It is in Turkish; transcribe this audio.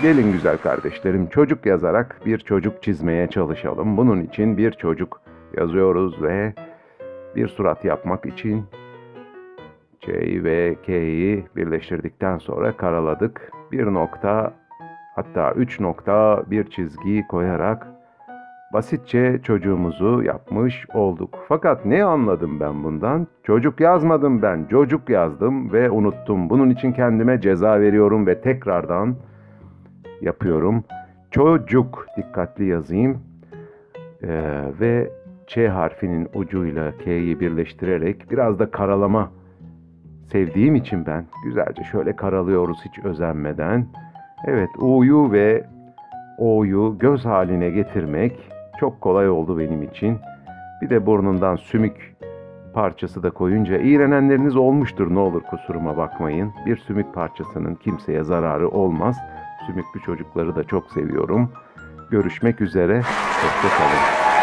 Gelin güzel kardeşlerim, çocuk yazarak bir çocuk çizmeye çalışalım. Bunun için bir çocuk yazıyoruz ve bir surat yapmak için C'yi ve K'yi birleştirdikten sonra karaladık. Bir nokta, hatta 3 nokta, bir çizgi koyarak basitçe çocuğumuzu yapmış olduk. Fakat ne anladım ben bundan? Çocuk yazmadım ben, çocuk yazdım ve unuttum. Bunun için kendime ceza veriyorum ve tekrardan yapıyorum. Çocuk, dikkatli yazayım. Ve Ç harfinin ucuyla K'yi birleştirerek biraz da karalama sevdiğim için ben güzelce şöyle karalıyoruz hiç özenmeden. Evet, U'yu ve O'yu göz haline getirmek çok kolay oldu benim için. Bir de burnundan sümük parçası da koyunca iğrenenleriniz olmuştur, ne olur kusuruma bakmayın. Bir sümük parçasının kimseye zararı olmaz. Sümüklü çocukları da çok seviyorum. Görüşmek üzere, hoşça kalın.